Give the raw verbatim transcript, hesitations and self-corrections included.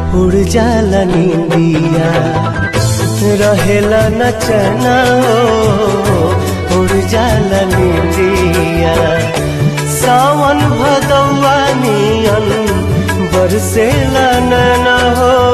उड़ जाला नींदिया रहेला न चैना हो उड़ जाला नींदिया सावन भदौआ नियन बरसेला नैना हो